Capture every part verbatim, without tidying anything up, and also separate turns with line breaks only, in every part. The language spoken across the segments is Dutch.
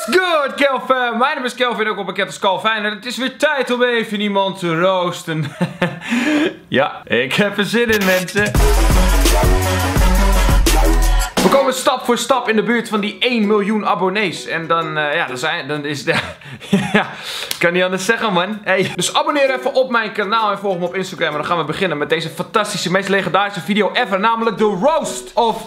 What's good, Kelvin? Mijn naam is Kelvin, ook al bekend als Calvin. En het is weer tijd om even iemand te roosten. Ja, ik heb er zin in, mensen. We komen stap voor stap in de buurt van die één miljoen abonnees. En dan, uh, ja, dan, zijn, dan is de... ja, kan niet anders zeggen, man. Hey. Dus abonneer even op mijn kanaal en volg me op Instagram. En dan gaan we beginnen met deze fantastische, meest legendarische video ever. Namelijk de roast of...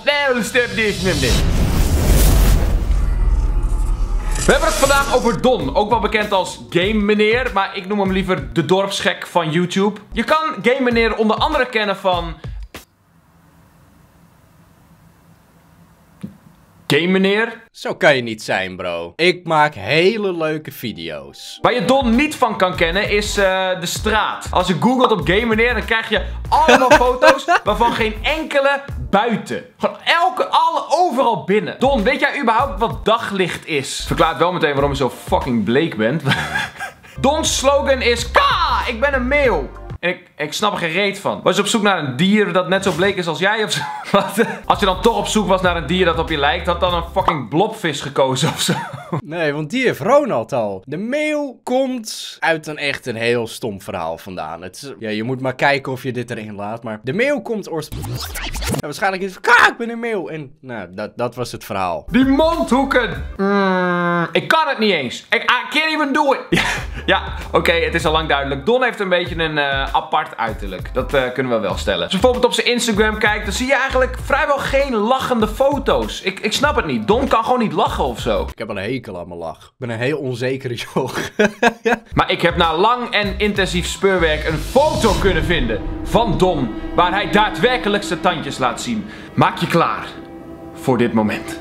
We hebben het vandaag over Don, ook wel bekend als Game Meneer, maar ik noem hem liever de dorpsgek van YouTube. Je kan Game Meneer onder andere kennen van... Game Meneer?
Zo kan je niet zijn, bro. Ik maak hele leuke video's.
Waar je Don niet van kan kennen is uh, de straat. Als je googelt op Game Meneer, dan krijg je allemaal foto's waarvan geen enkele buiten. Gewoon elke, alle, overal binnen. Don, weet jij überhaupt wat daglicht is? Verklaart wel meteen waarom je zo fucking bleek bent. Don's slogan is Ka! Ik ben een meeuw. En ik, ik snap er geen reet van. Was je op zoek naar een dier dat net zo bleek is als jij of zo? Wat? Als je dan toch op zoek was naar een dier dat op je lijkt, had dan een fucking blobvis gekozen of zo?
Nee, want die heeft Ronald al. De meeuw komt uit een echt een heel stom verhaal vandaan. Het is, ja, je moet maar kijken of je dit erin laat, maar de meeuw komt oorspronkelijk... Ja, waarschijnlijk is het van, ka, ik ben een meeuw. En nou, dat, dat was het verhaal.
Die mondhoeken! Mm, ik kan het niet eens. Ik I can't even do it. Ja, ja oké, okay, het is al lang duidelijk. Don heeft een beetje een uh, apart uiterlijk. Dat uh, kunnen we wel stellen. Als je bijvoorbeeld op zijn Instagram kijkt, dan zie je eigenlijk vrijwel geen lachende foto's. Ik, ik snap het niet. Don kan gewoon niet lachen of zo.
Ik heb een hekel aan mijn lach. Ik ben een heel onzekere joch.
Maar ik heb na lang en intensief speurwerk een foto kunnen vinden van Don, waar hij daadwerkelijk zijn tandjes laat zien. Maak je klaar voor dit moment.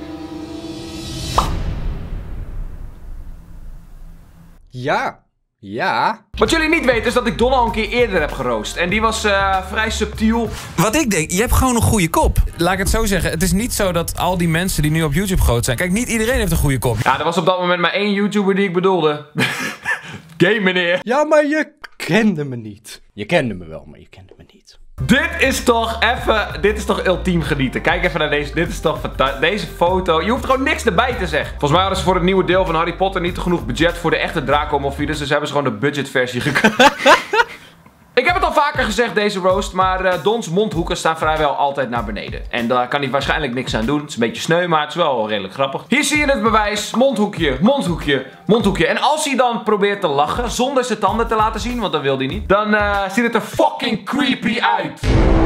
Ja. Ja.
Wat jullie niet weten is dat ik Don al een keer eerder heb geroost. En die was uh, vrij subtiel.
Wat ik denk, je hebt gewoon een goede kop. Laat ik het zo zeggen, het is niet zo dat al die mensen die nu op YouTube groot zijn... Kijk, niet iedereen heeft een goede kop.
Ja, er was op dat moment maar één YouTuber die ik bedoelde. Game Meneer.
Ja, maar je kende me niet. Je kende me wel, maar je kende me niet.
Dit is toch even, dit is toch ultiem genieten. Kijk even naar deze, dit is toch fantastisch. Deze foto, je hoeft gewoon niks erbij te zeggen. Volgens mij hadden ze voor het nieuwe deel van Harry Potter niet genoeg budget voor de echte Draco Malfoy. Dus hebben ze gewoon de budgetversie gekozen. Ik heb het al vaker gezegd, deze roast, maar uh, Don's mondhoeken staan vrijwel altijd naar beneden. En daar kan hij waarschijnlijk niks aan doen. Het is een beetje sneu, maar het is wel redelijk grappig. Hier zie je het bewijs. Mondhoekje, mondhoekje, mondhoekje. En als hij dan probeert te lachen, zonder zijn tanden te laten zien, want dat wil hij niet, dan uh, ziet het er fucking creepy uit.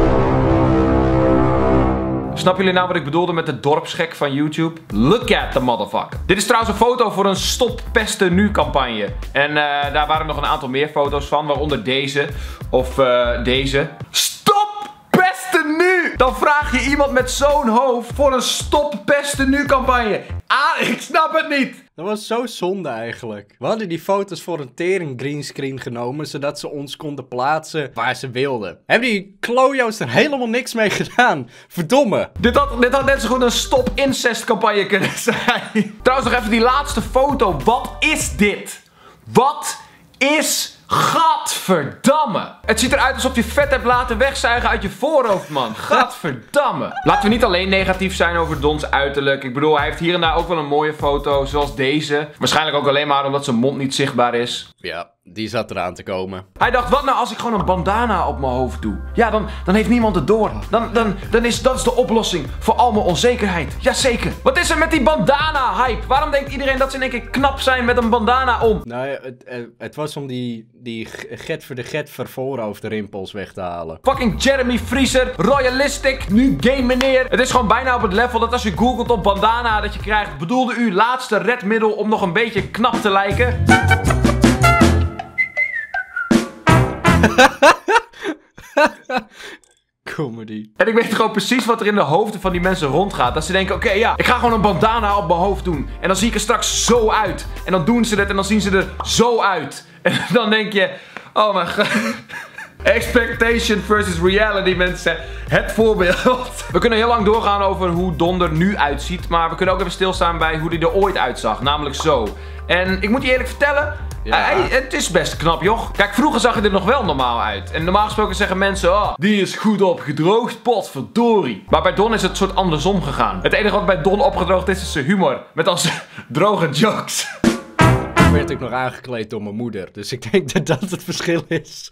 Snappen jullie nou wat ik bedoelde met de dorpsgek van YouTube? Look at the motherfucker. Dit is trouwens een foto voor een Stop Pesten Nu campagne. En uh, daar waren nog een aantal meer foto's van, waaronder deze. Of uh, deze. Stop Pesten Nu! Dan vraag je iemand met zo'n hoofd voor een Stop Pesten Nu campagne. Ah, ik snap het niet!
Dat was zo zonde eigenlijk. We hadden die foto's voor een tering greenscreen genomen, zodat ze ons konden plaatsen waar ze wilden. Hebben die klojo's er helemaal niks mee gedaan? Verdomme.
Dit had, dit had net zo goed een Stop Incest campagne kunnen zijn. Trouwens nog even die laatste foto. Wat is dit? Wat is... Gadverdamme. Het ziet eruit alsof je vet hebt laten wegzuigen uit je voorhoofd, man. Gadverdamme. Laten we niet alleen negatief zijn over Don's uiterlijk. Ik bedoel, hij heeft hier en daar ook wel een mooie foto, zoals deze. Waarschijnlijk ook alleen maar omdat zijn mond niet zichtbaar is.
Ja, die zat eraan te komen.
Hij dacht, wat nou als ik gewoon een bandana op mijn hoofd doe? Ja, dan, dan heeft niemand het door. Dan, dan, dan is dat is de oplossing voor al mijn onzekerheid. Jazeker. Wat is er met die bandana-hype? Waarom denkt iedereen dat ze in één keer knap zijn met een bandana om?
Nou ja, het, het was om die, die get voor de get voor voorhoofdrimpels weg te halen.
Fucking Jeremy Vriezer, Royalistic, nu Game Meneer. Het is gewoon bijna op het level dat als je googelt op bandana dat je krijgt, bedoelde u laatste redmiddel om nog een beetje knap te lijken?
Comedy.
En ik weet gewoon precies wat er in de hoofden van die mensen rondgaat. Dat ze denken, oké, okay, ja, ik ga gewoon een bandana op mijn hoofd doen. En dan zie ik er straks zo uit. En dan doen ze het en dan zien ze er zo uit. En dan denk je, oh mijn god. Expectation versus reality, mensen. Het voorbeeld. We kunnen heel lang doorgaan over hoe Don er nu uitziet. Maar we kunnen ook even stilstaan bij hoe hij er ooit uitzag. Namelijk zo. En ik moet je eerlijk vertellen... Ja. Hij, het is best knap, joh. Kijk, vroeger zag hij er nog wel normaal uit. En normaal gesproken zeggen mensen... Oh, die is goed opgedroogd, potverdorie. Maar bij Don is het soort andersom gegaan. Het enige wat bij Don opgedroogd is, is zijn humor. Met als droge jokes.
Ik werd ook nog aangekleed door mijn moeder. Dus ik denk dat dat het verschil is.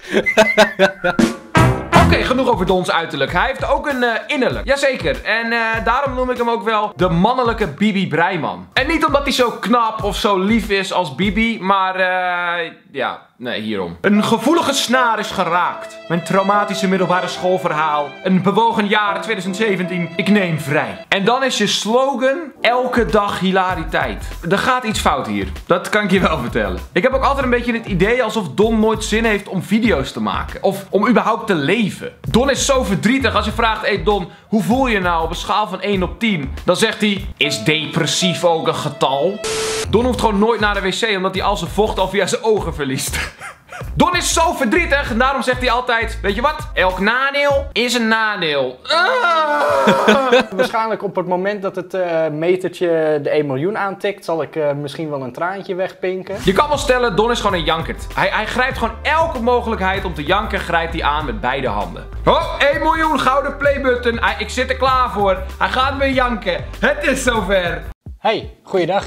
Oké, okay, genoeg over Don's uiterlijk. Hij heeft ook een uh, innerlijk. Jazeker. En uh, daarom noem ik hem ook wel de mannelijke Bibi Breiman. En niet omdat hij zo knap of zo lief is als Bibi, maar uh, ja, nee, hierom. Een gevoelige snaar is geraakt. Mijn traumatische middelbare schoolverhaal. Een bewogen jaar twintig zeventien. Ik neem vrij. En dan is je slogan elke dag hilariteit. Er gaat iets fout hier. Dat kan ik je wel vertellen. Ik heb ook altijd een beetje het idee alsof Don nooit zin heeft om video's te maken. Of om überhaupt te leven. Don is zo verdrietig. Als je vraagt, hey Don, hoe voel je nou op een schaal van één op tien? Dan zegt hij, is depressief ook een getal? Don hoeft gewoon nooit naar de wc, omdat hij al zijn vocht al via zijn ogen verliest. Don is zo verdrietig en daarom zegt hij altijd, weet je wat? Elk nadeel is een nadeel. Ah!
Waarschijnlijk op het moment dat het uh, metertje de één miljoen aantikt, zal ik uh, misschien wel een traantje wegpinken.
Je kan wel stellen, Don is gewoon een jankert. Hij, hij grijpt gewoon elke mogelijkheid om te janken, grijpt hij aan met beide handen. Oh, één miljoen gouden playbutton. Hij, ik zit er klaar voor. Hij gaat weer janken. Het is zover.
Hey, goeiedag.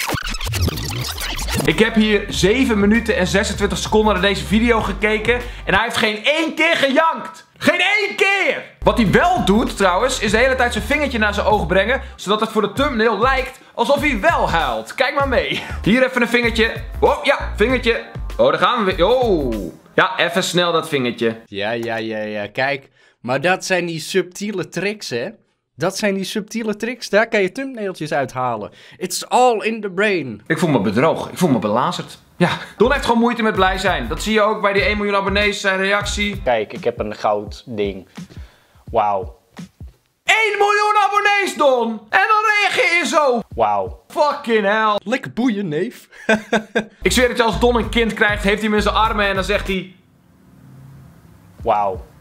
Ik heb hier zeven minuten en zesentwintig seconden naar deze video gekeken en hij heeft geen één keer gejankt. Geen één keer! Wat hij wel doet trouwens, is de hele tijd zijn vingertje naar zijn oog brengen, zodat het voor de thumbnail lijkt alsof hij wel huilt. Kijk maar mee. Hier even een vingertje. Oh ja, vingertje. Oh, daar gaan we weer. Oh. Ja, even snel dat vingertje.
Ja, ja, ja, ja. Kijk, maar dat zijn die subtiele tricks, hè? Dat zijn die subtiele tricks, daar kan je thumbnailtjes uithalen. It's all in the brain.
Ik voel me bedrogen, ik voel me belazerd. Ja, Don heeft gewoon moeite met blij zijn. Dat zie je ook bij die één miljoen abonnees, zijn reactie.
Kijk, ik heb een goud ding. Wauw.
één miljoen abonnees, Don! En dan reageer je zo.
Wauw.
Fucking hell.
Lekker boeien, neef.
Ik zweer dat je als Don een kind krijgt, heeft hij hem in zijn armen en dan zegt hij...
Wauw.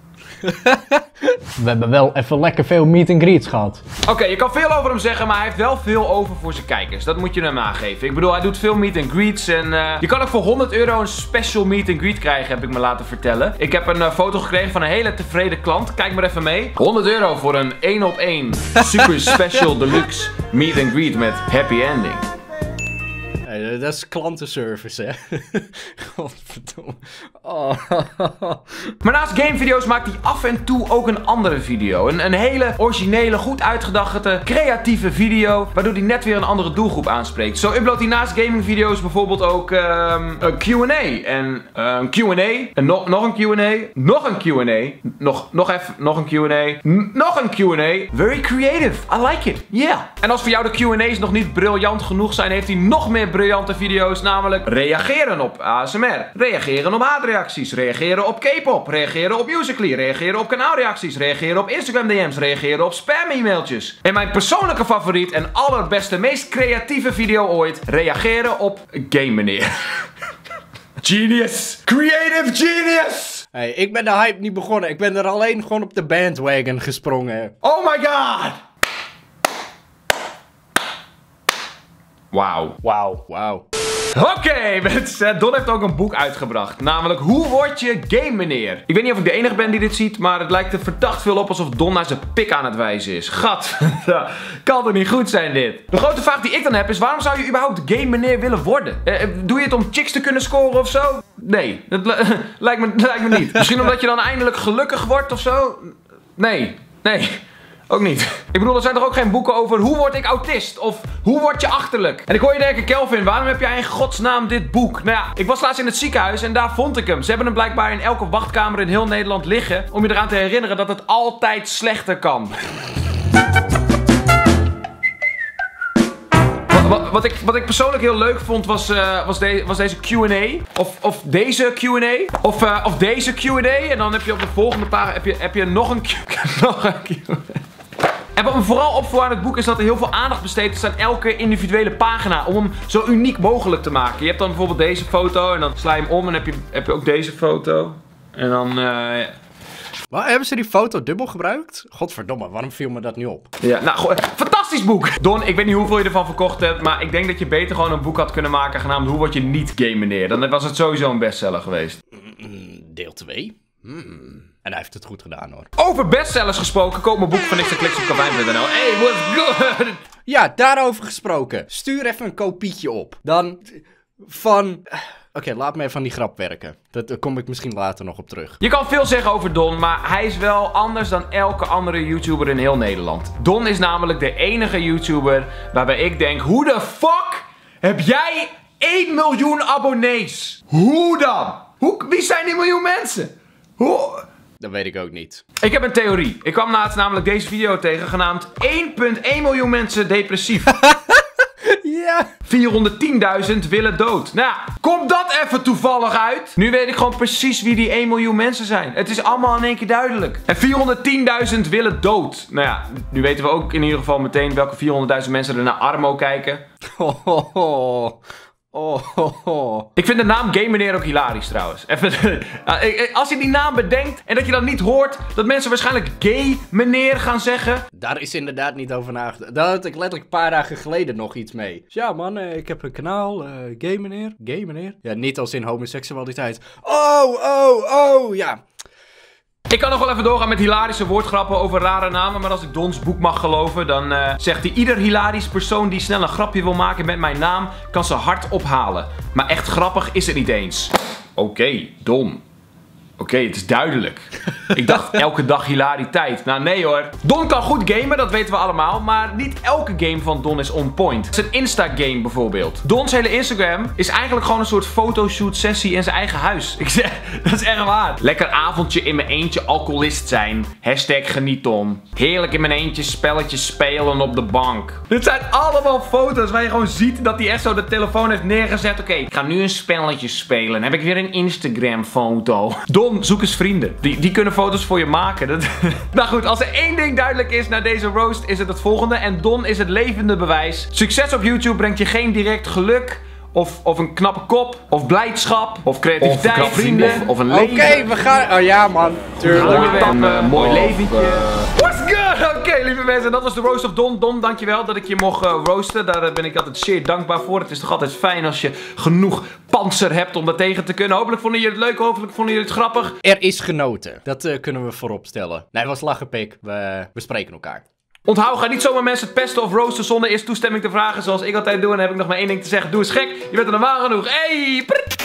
We hebben wel even lekker veel meet and greets gehad.
Oké, okay, je kan veel over hem zeggen, maar hij heeft wel veel over voor zijn kijkers. Dat moet je hem aangeven. Ik bedoel, hij doet veel meet and greets en uh, je kan ook voor honderd euro een special meet and greet krijgen, heb ik me laten vertellen. Ik heb een uh, foto gekregen van een hele tevreden klant. Kijk maar even mee. honderd euro voor een één op één super special deluxe meet and greet met happy ending.
Hey, dat is klantenservice, hè? Godverdomme. Oh.
Maar naast gamevideo's maakt hij af en toe ook een andere video. Een, een hele originele, goed uitgedachte, creatieve video. Waardoor hij net weer een andere doelgroep aanspreekt. Zo uploadt hij naast gamingvideo's bijvoorbeeld ook um, een Q en A. En uh, een Q en A. En no nog een Q en A. Nog een Q en A. Nog, nog even, nog een Q en A. N nog een Q en A. Very creative. I like it. Yeah. En als voor jou de Q en A's nog niet briljant genoeg zijn, heeft hij nog meer briljante video's. Namelijk reageren op A S M R. Reageren op haatreacties. Reageren op K-pop. Reageren op Musical.ly. Reageren op kanaalreacties. Reageren op Instagram D M's. Reageren op spam-e-mailtjes. En mijn persoonlijke favoriet en allerbeste, meest creatieve video ooit. Reageren op Game Meneer. Genius. Creative genius.
Hey, ik ben de hype niet begonnen. Ik ben er alleen gewoon op de bandwagon gesprongen.
Oh my god. Wauw.
Wauw. Wauw.
Oké, okay, mensen. Don heeft ook een boek uitgebracht. Namelijk, hoe word je game meneer? Ik weet niet of ik de enige ben die dit ziet, maar het lijkt er verdacht veel op alsof Don naar zijn pik aan het wijzen is. Gat. Kan toch niet goed zijn dit? De grote vraag die ik dan heb is, waarom zou je überhaupt game meneer willen worden? Eh, doe je het om chicks te kunnen scoren of zo? Nee, dat li lijkt, me, lijkt me niet. Misschien omdat je dan eindelijk gelukkig wordt of zo? Nee, nee. Ook niet. Ik bedoel, er zijn toch ook geen boeken over hoe word ik autist? Of hoe word je achterlijk? En ik hoor je denken, Kelvin, waarom heb jij in godsnaam dit boek? Nou ja, ik was laatst in het ziekenhuis en daar vond ik hem. Ze hebben hem blijkbaar in elke wachtkamer in heel Nederland liggen. Om je eraan te herinneren dat het altijd slechter kan. Wat, wat, ik, wat ik persoonlijk heel leuk vond was, uh, was, de, was deze Q en A. Of, of deze Q en A. Of, uh, of deze Q en A. En dan heb je op de volgende pagina heb je, heb je nog een Q nog een Q en A. En wat me vooral opviel aan het boek is dat er heel veel aandacht besteed is aan elke individuele pagina. Om hem zo uniek mogelijk te maken. Je hebt dan bijvoorbeeld deze foto en dan sla je hem om en heb je, heb je ook deze foto. En dan... Uh,
Waar hebben ze die foto dubbel gebruikt? Godverdomme, waarom viel me dat niet op?
Ja, nou, goh, fantastisch boek! Don, ik weet niet hoeveel je ervan verkocht hebt, maar ik denk dat je beter gewoon een boek had kunnen maken genaamd Hoe word je niet gay meneer? Dan was het sowieso een bestseller geweest.
Mm, deel twee? Mm. En hij heeft het goed gedaan hoor.
Over bestsellers gesproken, koop mijn boek van niks en kliks op kavijn punt n l. Hey, what's good?
Ja, daarover gesproken. Stuur even een kopietje op. Dan van... Oké, okay, laat me even aan die grap werken. Dat, daar kom ik misschien later nog op terug.
Je kan veel zeggen over Don, maar hij is wel anders dan elke andere YouTuber in heel Nederland. Don is namelijk de enige YouTuber waarbij ik denk, hoe de fuck heb jij één miljoen abonnees? Hoe dan? Hoe, wie zijn die miljoen mensen? Hoe...
Dat weet ik ook niet.
Ik heb een theorie. Ik kwam laatst namelijk deze video tegen genaamd één komma één miljoen mensen depressief.
Ja.
vierhonderdtienduizend willen dood. Nou, komt dat even toevallig uit? Nu weet ik gewoon precies wie die één miljoen mensen zijn. Het is allemaal in één keer duidelijk. En vierhonderdtienduizend willen dood. Nou ja, nu weten we ook in ieder geval meteen welke vierhonderdduizend mensen er naar Armo kijken.
Oh, oh, oh. Oh, oh, oh.
Ik vind de naam Gay Meneer ook hilarisch trouwens. Even, als je die naam bedenkt en dat je dan niet hoort dat mensen waarschijnlijk Gay Meneer gaan zeggen.
Daar is inderdaad niet over nagedacht. Daar had ik letterlijk een paar dagen geleden nog iets mee. Dus ja man, ik heb een kanaal, uh, Gay Meneer. Gay Meneer? Ja, niet als in homoseksualiteit. Oh, oh, oh, ja.
Ik kan nog wel even doorgaan met hilarische woordgrappen over rare namen, maar als ik Dons boek mag geloven, dan uh, zegt hij: ieder hilarisch persoon die snel een grapje wil maken met mijn naam, kan ze hard ophalen. Maar echt grappig is het niet eens. Oké, okay, Don. Oké, okay, het is duidelijk. Ik dacht elke dag hilariteit. Nou nee hoor. Don kan goed gamen, dat weten we allemaal. Maar niet elke game van Don is on point. Zijn Insta-game bijvoorbeeld. Dons hele Instagram is eigenlijk gewoon een soort fotoshoot sessie in zijn eigen huis. Ik zeg, dat is echt waar. Lekker avondje in mijn eentje alcoholist zijn. Hashtag geniet Don. Heerlijk in mijn eentje spelletjes spelen op de bank. Dit zijn allemaal foto's waar je gewoon ziet dat hij echt zo de telefoon heeft neergezet. Oké, okay, ik ga nu een spelletje spelen. Dan heb ik weer een Instagram foto. Don, zoek eens vrienden. Die, die kunnen foto's voor je maken. Dat... nou goed, als er één ding duidelijk is na deze roast, is het het volgende. En Don is het levende bewijs. Succes op YouTube brengt je geen direct geluk. Of, of een knappe kop. Of blijdschap. Of creativiteit. Of vrienden. Of, of een leven.
Oké, okay, we gaan... Oh ja man. Tuurlijk.
Een uh, mooi leventje. What's good? Oké, okay, lieve mensen. Dat was de roast of Don. Don, dankjewel dat ik je mocht uh, roosten. Daar ben ik altijd zeer dankbaar voor. Het is toch altijd fijn als je genoeg panzer hebt om dat tegen te kunnen. Hopelijk vonden jullie het leuk. Hopelijk vonden jullie het grappig.
Er is genoten. Dat uh, kunnen we voorop stellen. Nee, het was lachen, pik. We, we spreken elkaar.
Onthoud, ga niet zomaar mensen pesten of roosten zonder eerst toestemming te vragen zoals ik altijd doe. En dan heb ik nog maar één ding te zeggen. Doe eens gek. Je bent er normaal genoeg. Hey!